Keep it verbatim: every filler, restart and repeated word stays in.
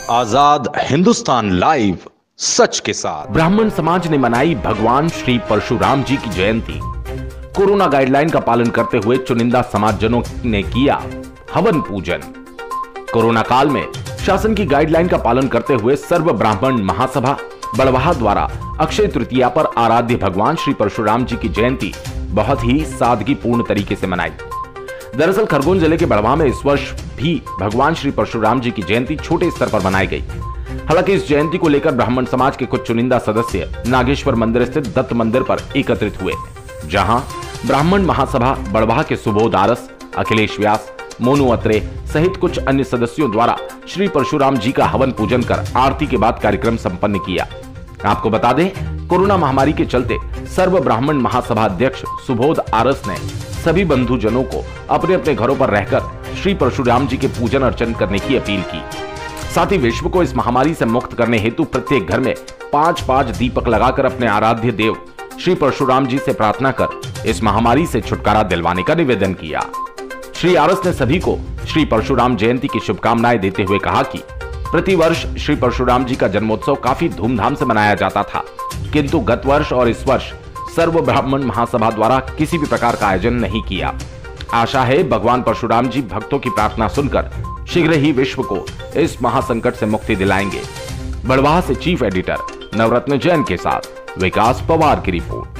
आजाद Hindustan live, सच के साथ। ब्राह्मण समाज ने मनाई भगवान श्री परशुराम जी की जयंती। कोरोना गाइडलाइन का पालन करते हुए चुनिंदा समाजजनों ने किया हवन पूजन। कोरोना काल में शासन की गाइडलाइन का पालन करते हुए सर्व ब्राह्मण महासभा बड़वाह द्वारा अक्षय तृतीया पर आराध्य भगवान श्री परशुराम जी की जयंती बहुत ही सादगीपूर्ण तरीके से मनाई। दरअसल खरगोन जिले के बड़वाह में इस वर्ष भी भगवान श्री परशुराम जी की जयंती छोटे स्तर पर मनाई गई। हालांकि इस जयंती को लेकर ब्राह्मण समाज के कुछ चुनिंदा सदस्य नागेश्वर मंदिर स्थित दत्त मंदिर पर एकत्रित हुए, जहां ब्राह्मण महासभा बड़वाह के सुबोध आरस, अखिलेश व्यास, मोनू अत्रे सहित कुछ अन्य सदस्यों द्वारा श्री परशुराम जी का हवन पूजन कर आरती के बाद कार्यक्रम संपन्न किया। आपको बता दें, कोरोना महामारी के चलते सर्व ब्राह्मण महासभा अध्यक्ष सुबोध आरस ने सभी बंधुजनों को अपने अपने घरों पर रहकर श्री परशुराम जी के पूजन अर्चन करने की अपील की। साथ ही विश्व को इस महामारी से मुक्त करने हेतु प्रत्येक घर में पांच पांच दीपक लगाकर अपने आराध्य देव श्री परशुराम जी से प्रार्थना कर इस महामारी से छुटकारा दिलवाने का निवेदन किया। श्री आरस ने सभी को श्री परशुराम जयंती की शुभकामनाएं देते हुए कहा कि प्रतिवर्ष श्री परशुराम जी का जन्मोत्सव काफी धूमधाम से मनाया जाता था, किंतु गत वर्ष और इस वर्ष सर्व ब्राह्मण महासभा द्वारा किसी भी प्रकार का आयोजन नहीं किया। आशा है भगवान परशुराम जी भक्तों की प्रार्थना सुनकर शीघ्र ही विश्व को इस महासंकट से मुक्ति दिलाएंगे। बड़वाह से चीफ एडिटर नवरत्न जैन के साथ विकास पवार की रिपोर्ट।